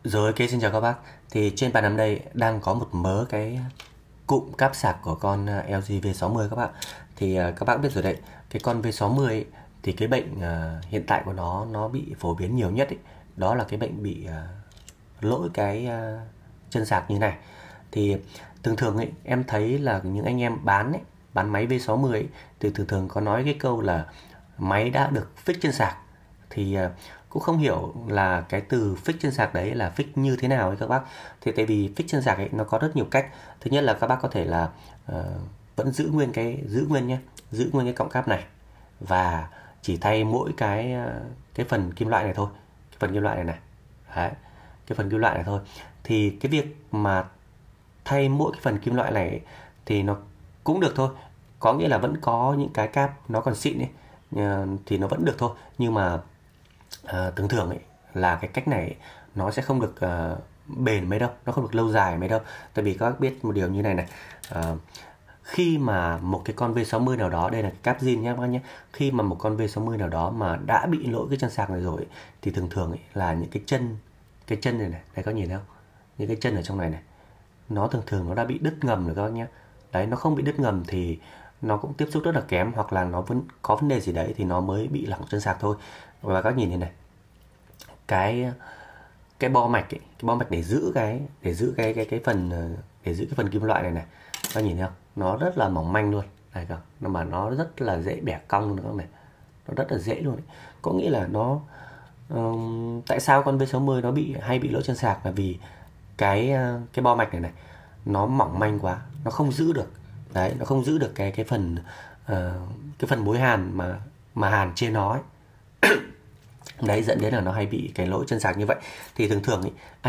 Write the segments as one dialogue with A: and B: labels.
A: Rồi, ok, xin chào các bác. Thì trên bàn em đây đang có một mớ cái cụm cáp sạc của con LG V60 các bạn. Thì các bác biết rồi đấy, cái con V60 ấy, thì cái bệnh hiện tại của nó bị phổ biến nhiều nhất ấy, đó là cái bệnh bị lỗi cái chân sạc như này. Thì thường thường ấy em thấy là những anh em bán máy V60 ấy, thì thường thường có nói cái câu là máy đã được fix chân sạc. Thì cũng không hiểu là cái từ fix chân sạc đấy là fix như thế nào ấy các bác. Thì tại vì fix chân sạc ấy nó có rất nhiều cách. Thứ nhất là các bác có thể là vẫn giữ nguyên nhé, giữ nguyên cái cọng cáp này và chỉ thay mỗi cái phần kim loại này thôi, cái phần kim loại này này. Đấy, cái phần kim loại này thôi. Thì cái việc mà thay mỗi cái phần kim loại này ấy, thì nó cũng được thôi. Có nghĩa là vẫn có những cái cáp nó còn xịn ấy, thì nó vẫn được thôi. Nhưng mà thường thường ấy là cái cách này ấy, nó sẽ không được bền mấy đâu, nó không được lâu dài mấy đâu. Tại vì các bác biết một điều như này này, khi mà một cái con V60 nào đó, đây là cáp zin nhé các bác nhé, khi mà một con V60 nào đó mà đã bị lỗi cái chân sạc này rồi ấy, thì thường thường ấy là những cái chân này này, đây có nhìn thấy không? Những cái chân ở trong này này, nó thường thường nó đã bị đứt ngầm rồi các bác nhé. Đấy, nó không bị đứt ngầm thì nó cũng tiếp xúc rất là kém, hoặc là nó vẫn có vấn đề gì đấy thì nó mới bị lỏng chân sạc thôi. Và các bác nhìn thế này, cái cái bo mạch ấy, cái bo mạch để giữ cái phần kim loại này này, các nhìn thấy không, nó rất là mỏng manh luôn này cơ, mà nó rất là dễ bẻ cong nữa này, nó rất là dễ luôn ấy. Có nghĩa là tại sao con V60 nó hay bị lỗi chân sạc là vì cái bo mạch này này nó mỏng manh quá, nó không giữ được. Đấy, nó không giữ được cái phần mối hàn mà hàn trên nó ấy. Đấy, dẫn đến là nó hay bị cái lỗi chân sạc như vậy. Thì thường thường ấy,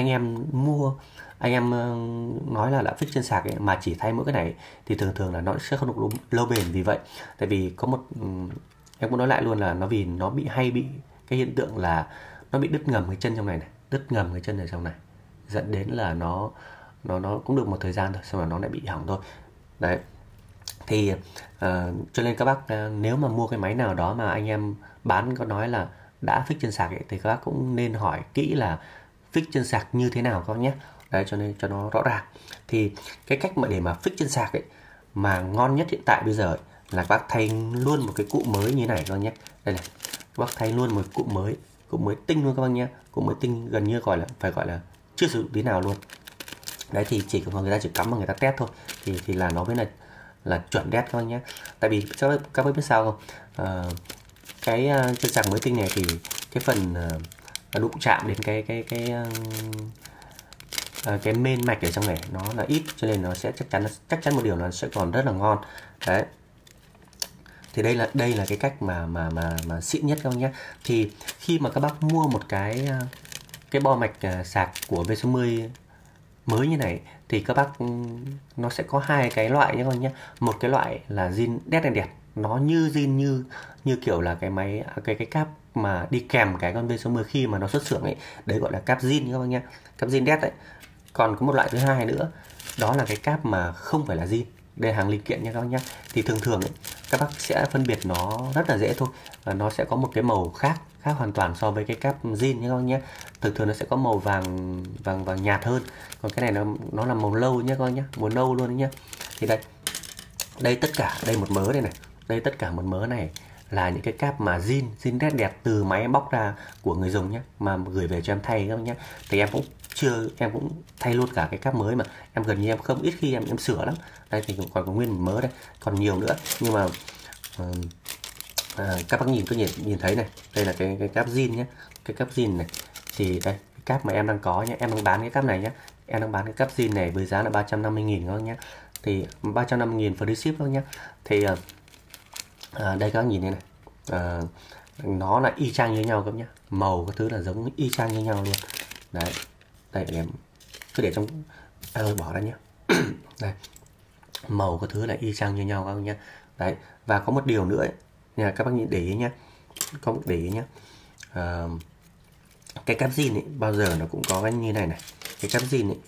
A: anh em nói là fix chân sạc ấy, mà chỉ thay mỗi cái này ấy, thì thường thường là nó sẽ không được lâu bền. Vì vậy, tại vì có một em cũng nói lại luôn là vì nó hay bị cái hiện tượng là nó bị đứt ngầm cái chân trong này này, đứt ngầm cái chân ở trong này, dẫn đến là nó cũng được một thời gian thôi, xong rồi nó lại bị hỏng thôi. Đấy, thì cho nên các bác nếu mà mua cái máy nào đó mà anh em bán có nói là đã fix chân sạc ấy, thì các bác cũng nên hỏi kỹ là fix chân sạc như thế nào các bác nhé. Đấy, cho nên cho nó rõ ràng. Thì cái cách mà để mà fix chân sạc ấy mà ngon nhất hiện tại bây giờ ấy, là các bác thay luôn một cái cụm mới như này các bác nhé. Đây này, các bác thay luôn một cụm mới tinh luôn các bác nhé. Cụm mới tinh gần như phải gọi là chưa sử dụng tí nào luôn. Đấy, thì chỉ cần người ta chỉ cắm mà người ta test thôi thì là nó mới là chuẩn đét các bác nhé. Tại vì các bác biết sao không, cái chân sạc mới tinh này thì cái phần đụng chạm đến cái main mạch ở trong này nó là ít, cho nên nó sẽ chắc chắn một điều nó sẽ còn rất là ngon. Đấy, thì đây là cái cách mà xịn nhất các bác nhé. Thì khi mà các bác mua một cái bo mạch sạc của V60 mới như này thì các bác nó sẽ có hai cái loại nhé các bác nhé. Một cái loại là zin đét đen đẹt, nó như zin như kiểu là cái máy cái cáp mà đi kèm cái con V60 khi mà nó xuất xưởng ấy, đấy gọi là cáp zin các bác nhé, cáp zin đét đấy. Còn có một loại thứ hai nữa, đó là cái cáp mà không phải là zin, đây là hàng linh kiện nha các bác nhé. Thì thường thường ấy, các bác sẽ phân biệt nó rất là dễ thôi, và nó sẽ có một cái màu khác hoàn toàn so với cái cáp zin nhé các bác nhé. Thường thường nó sẽ có màu vàng nhạt hơn, còn cái này nó là màu nâu nhé các bác nhé, màu nâu luôn đấy nhé. Thì đây một mớ đây này, đây tất cả một mớ này là những cái cáp mà zin đét đẹp từ máy em bóc ra của người dùng nhé, mà gửi về cho em thay các bác nhé. Thì em cũng thay luôn cả cái cáp mới, mà em gần như em không ít khi em sửa lắm. Đây thì còn có nguyên một mớ đây, còn nhiều nữa. Nhưng mà các bác nhìn thấy này, đây là cái cáp zin nhé, cái cáp zin này. Thì đây, cái cáp mà em đang có nhé, em đang bán cái cáp này nhé, em đang bán cái cáp zin này với giá là 350.000 các bác nhé. Thì 350.000 free ship các bác nhé. Thì đây các bác nhìn đây này, nó là y chang như nhau các bác nhé, màu các thứ là giống y chang như nhau luôn. Đấy, đây em cứ để trong bỏ ra nhé. Đây, màu các thứ là y chang như nhau các bác nhé. Đấy, và có một điều nữa ấy, nhà các bác để ý nhé, cái cáp zin ấy bao giờ nó cũng có cái như này này, cái cáp zin ấy,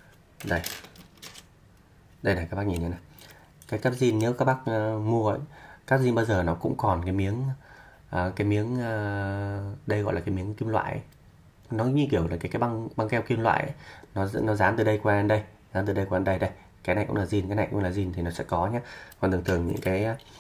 A: đây này các bác nhìn này, cái cáp zin nếu các bác mua ấy, cáp zin bao giờ nó cũng còn cái miếng đây gọi là cái miếng kim loại ấy. nó như kiểu là cái băng keo kim loại ấy. Nó dán từ đây qua đến đây, dán từ đây qua đến đây đây. Cái này cũng là zin, cái này cũng là zin thì nó sẽ có nhé. Còn thường thường những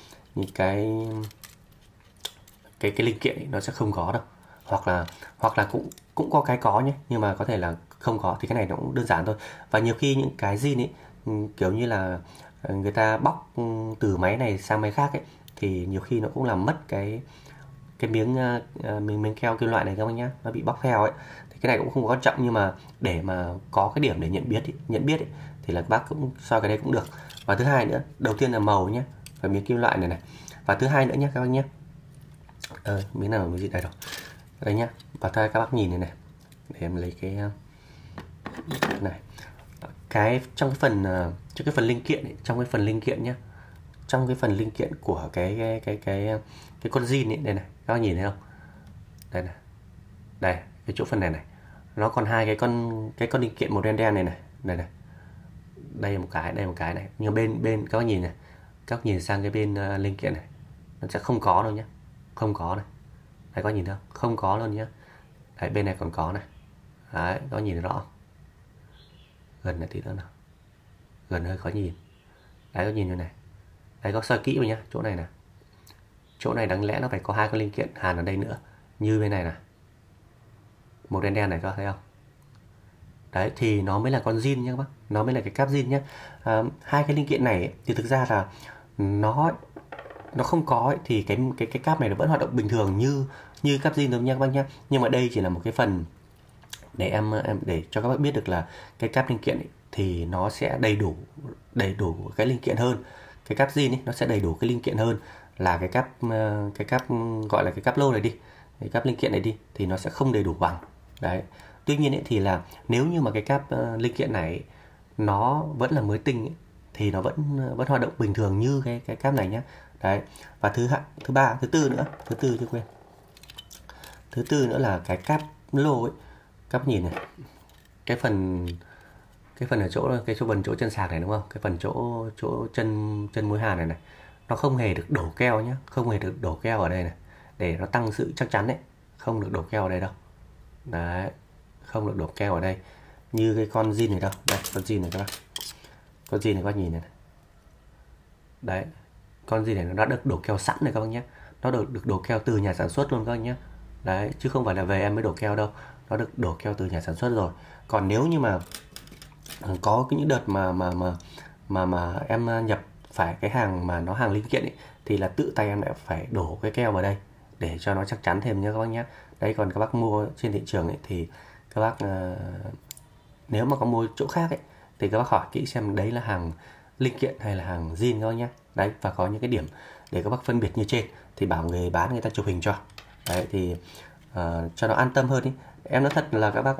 A: cái linh kiện ấy, nó sẽ không có đâu, hoặc là cũng có cái có nhé, nhưng mà có thể là không có, thì cái này nó cũng đơn giản thôi. Và nhiều khi những cái zin ấy kiểu như là người ta bóc từ máy này sang máy khác ấy, thì nhiều khi nó cũng làm mất cái miếng keo kim loại này các bác nhá, nó bị bóc theo ấy. Thì cái này cũng không có quan trọng, nhưng mà để mà có cái điểm để nhận biết ấy, thì là các bác cũng soi cái đấy cũng được. Và thứ hai nữa, đầu tiên là màu nhé, và miếng kim loại này này. Và thứ hai nữa nhé các bác nhé, miếng nào mới gì đây rồi, đây nhá. Và các bác nhìn này này, để em lấy cái này, trong cái phần linh kiện ấy, trong cái phần linh kiện nhé, trong cái phần linh kiện của cái con zin ấy, đây này, các bác nhìn thấy không, đây này, đây cái chỗ phần này này, nó còn hai cái con linh kiện màu đen đen này này, đây này, đây một cái này, nhưng bên các bác nhìn này, các bác nhìn sang cái bên linh kiện này, nó sẽ không có đâu nhé, không có này, đấy các bác nhìn thấy không, không có luôn nhé. Đấy, bên này còn có này, đấy các bác nhìn thấy rõ, gần này tí nữa nào, gần hơi khó nhìn, đấy các nhìn như này, đấy có soi kỹ vào nhá, chỗ này nè, chỗ này đáng lẽ nó phải có hai con linh kiện hàn ở đây nữa, như bên này nè, màu đen đen này các bác thấy không, đấy thì nó mới là con zin nhá các bác, nó mới là cái cáp zin nhá. Hai cái linh kiện này ấy, thì thực ra là nó không có ấy, thì cái cáp này nó vẫn hoạt động bình thường như cáp zin thôi nha các bác nhá. Nhưng mà đây chỉ là một cái phần để em để cho các bác biết được là cái cáp linh kiện ấy, thì nó sẽ đầy đủ cái linh kiện hơn. Cái cáp zin ấy nó sẽ đầy đủ cái linh kiện hơn là cái cáp gọi là cái cáp lô này đi, cái cáp linh kiện này đi, thì nó sẽ không đầy đủ bằng. Đấy. Tuy nhiên ấy, thì là nếu như mà cái cáp linh kiện này ấy, nó vẫn là mới tinh ấy, thì nó vẫn hoạt động bình thường như cái cáp này nhé. Đấy. Và thứ tư chưa quên, thứ tư nữa là cái cáp lô ấy, các nhìn này, cái phần ở chỗ chỗ chân sạc này đúng không, cái phần chỗ chân mối hàn này này, nó không hề được đổ keo nhé, không hề được đổ keo ở đây này, để nó tăng sự chắc chắn đấy, không được đổ keo ở đây đâu. Đấy, không được đổ keo ở đây như cái con zin này đâu. Đây, con zin này các bác, con zin này các bác nhìn này, đấy, con zin này nó đã được đổ keo sẵn này các bác nhé, nó được đổ keo từ nhà sản xuất luôn các bác nhé. Đấy, chứ không phải là về em mới đổ keo đâu, nó được đổ keo từ nhà sản xuất rồi. Còn nếu như mà có những đợt mà em nhập phải cái hàng mà nó hàng linh kiện ấy, thì là tự tay em lại phải đổ cái keo vào đây để cho nó chắc chắn thêm nhé các bác nhé. Đấy, còn các bác mua trên thị trường ấy, thì các bác nếu mà có mua chỗ khác ấy, thì các bác hỏi kỹ xem đấy là hàng linh kiện hay là hàng zin các bác nhé. Đấy, và có những cái điểm để các bác phân biệt như trên thì bảo người bán người ta chụp hình cho. Đấy, thì cho nó an tâm hơn ý. Em nói thật là các bác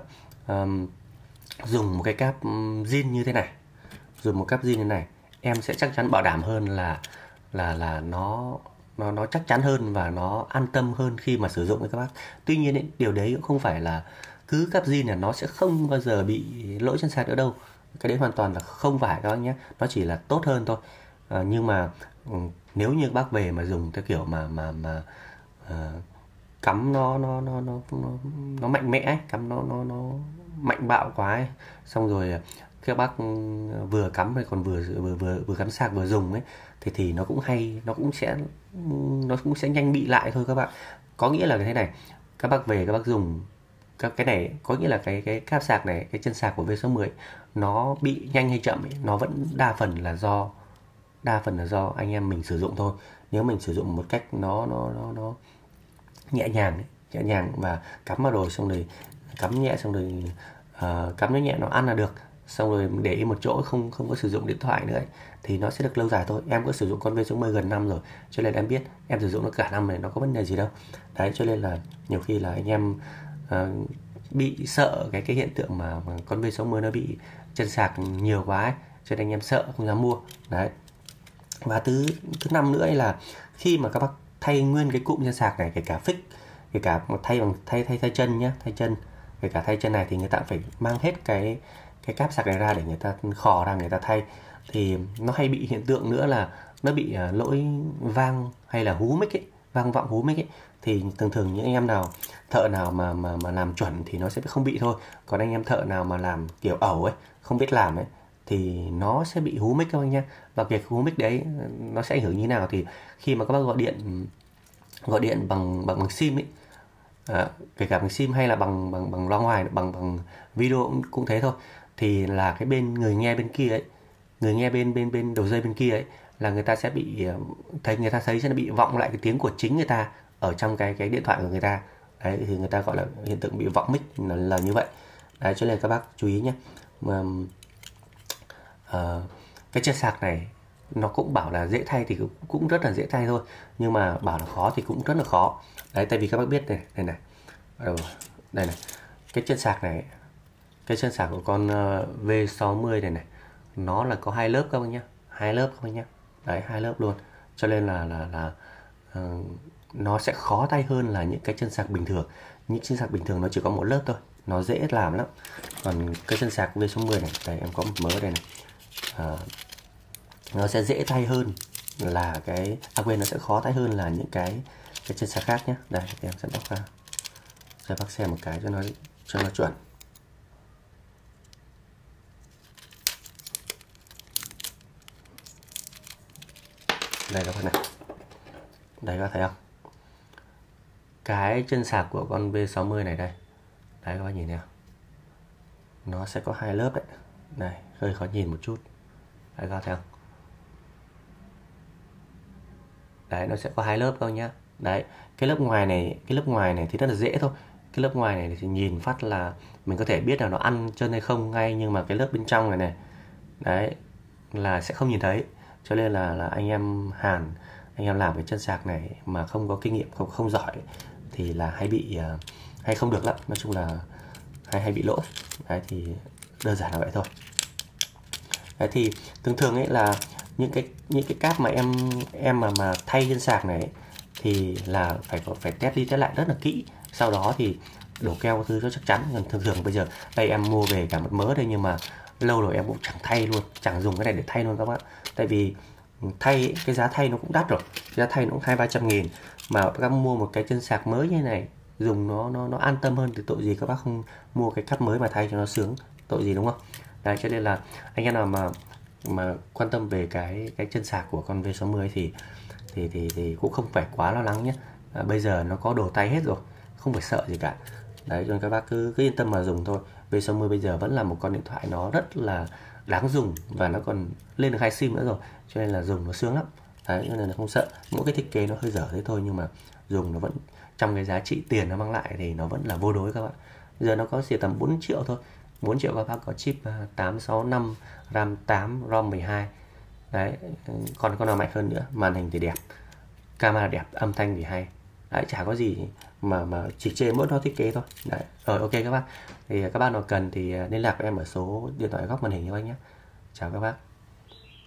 A: dùng một cái cáp zin như thế này, dùng một cáp zin như thế này, em sẽ chắc chắn bảo đảm hơn là nó chắc chắn hơn và nó an tâm hơn khi mà sử dụng với các bác. Tuy nhiên ấy, điều đấy cũng không phải là cứ cáp zin là nó sẽ không bao giờ bị lỗi chân sạc nữa đâu. Cái đấy hoàn toàn là không phải các bác nhé, nó chỉ là tốt hơn thôi. Nhưng mà nếu như các bác về mà dùng theo kiểu mà cắm nó mạnh mẽ ấy, cắm nó mạnh bạo quá ấy. Xong rồi các bác vừa cắm hay còn vừa cắm sạc vừa dùng ấy, thì nó cũng sẽ nhanh bị lại thôi các bạn. Có nghĩa là cái thế này, các bác về các bác dùng cái này, có nghĩa là cái cáp sạc này, cái chân sạc của V60 nó bị nhanh hay chậm ấy, nó vẫn đa phần là do anh em mình sử dụng thôi. Nếu mình sử dụng một cách nó nhẹ nhàng và cắm vào rồi, xong rồi cắm nhẹ, xong rồi cắm nó nhẹ, nó ăn là được, xong rồi để im một chỗ, không có sử dụng điện thoại nữa ấy, thì nó sẽ được lâu dài thôi. Em có sử dụng con V60 gần năm rồi, cho nên em biết em sử dụng nó cả năm này, nó có vấn đề gì đâu. Đấy, cho nên là nhiều khi là anh em bị sợ cái hiện tượng mà con V60 nó bị chân sạc nhiều quá ấy, cho nên anh em sợ không dám mua. Đấy. Và thứ năm nữa là khi mà các bác thay nguyên cái cụm chân sạc này, kể cả fix, kể cả thay bằng thay chân nhé, thay chân, kể cả thay chân này, thì người ta phải mang hết cái cáp sạc này ra để người ta khò ra người ta thay. Thì nó hay bị hiện tượng nữa là nó bị lỗi vang hay là hú mic ấy, vang vọng hú mic ấy, thì thường thường những anh em nào thợ nào mà làm chuẩn thì nó sẽ không bị thôi. Còn anh em thợ nào mà làm kiểu ẩu ấy, không biết làm ấy, thì nó sẽ bị hú mic các anh nhé. Và việc hú mic đấy nó sẽ ảnh hưởng như thế nào thì khi mà các bác gọi điện bằng sim ấy, kể cả bằng sim hay là bằng loa ngoài, bằng video cũng thế thôi, thì là cái bên người nghe bên kia ấy, người nghe bên bên bên đầu dây bên kia ấy, là người ta sẽ bị người ta thấy sẽ bị vọng lại cái tiếng của chính người ta ở trong cái điện thoại của người ta. Đấy thì người ta gọi là hiện tượng bị vọng mic là như vậy. Đấy cho nên các bác chú ý nhé. Mà cái chân sạc này nó cũng bảo là dễ thay thì cũng rất là dễ thay thôi, nhưng mà bảo là khó thì cũng rất là khó. Đấy tại vì các bác biết này đây này, cái chân sạc này, cái chân sạc của con V60 này nó là có 2 lớp các bác nhé, 2 lớp các bác nhé. Đấy 2 lớp luôn, cho nên là nó sẽ khó tay hơn là những cái chân sạc bình thường. Những chân sạc bình thường nó chỉ có 1 lớp thôi, nó dễ làm lắm. Còn cái chân sạc V60 này, đây em có một mớ đây này, nó sẽ dễ thay hơn là nó sẽ khó thay hơn là những cái chân sạc khác nhé. Đây em sẽ bóc ra cho bác xem một cái cho nó chuẩn. Đây các bạn này, đây các bạn thấy không, cái chân sạc của con V60 này đây, đấy các bạn nhìn thấy không, nó sẽ có 2 lớp đấy, đây hơi khó nhìn một chút, đấy các bạn thấy không, đấy nó sẽ có 2 lớp thôi nhá. Đấy cái lớp ngoài này thì rất là dễ thôi, cái lớp ngoài này thì nhìn phát là mình có thể biết là nó ăn chân hay không ngay, nhưng mà cái lớp bên trong này đấy là sẽ không nhìn thấy. Cho nên là anh em làm cái chân sạc này mà không có kinh nghiệm, không giỏi thì là hay không được lắm, nói chung là hay bị lỗi. Đấy thì đơn giản là vậy thôi. Đấy thì thường ấy là những cái cáp mà em mà thay chân sạc này ấy, thì là phải test đi test lại rất là kỹ, sau đó thì đổ keo thứ cho chắc chắn. Còn thường bây giờ đây em mua về cả một mớ đây, nhưng mà lâu rồi em cũng chẳng thay luôn, chẳng dùng cái này để thay luôn các bạn. Tại vì thay cái giá thay nó cũng đắt rồi, giá thay nó cũng 200-300 nghìn, mà các mua một cái chân sạc mới như này dùng nó an tâm hơn thì tội gì các bác không mua cái cáp mới mà thay cho nó sướng, tội gì đúng không? Đấy cho nên là anh em nào mà quan tâm về cái chân sạc của con V60 thì cũng không phải quá lo lắng nhé. Bây giờ nó có đồ tay hết rồi, không phải sợ gì cả. Đấy cho nên các bác cứ yên tâm mà dùng thôi. V60 bây giờ vẫn là một con điện thoại nó rất là đáng dùng, và nó còn lên được 2 sim nữa rồi, cho nên là dùng nó sướng lắm. Đấy cho nên là không sợ, mỗi cái thiết kế nó hơi dở thế thôi, nhưng mà dùng nó vẫn trong cái giá trị tiền nó mang lại thì nó vẫn là vô đối các bạn. Giờ nó có chỉ tầm 4 triệu thôi, 4 triệu các bác có chip 865, RAM 8, ROM 12. Đấy, còn con nào mạnh hơn nữa, màn hình thì đẹp, camera đẹp, âm thanh thì hay. Đấy, chả có gì mà chỉ chê mỗi nó thiết kế thôi. Đấy, rồi ok các bác. Thì các bác nào cần thì liên lạc với em ở số điện thoại góc màn hình các bác nhé. Chào các bác.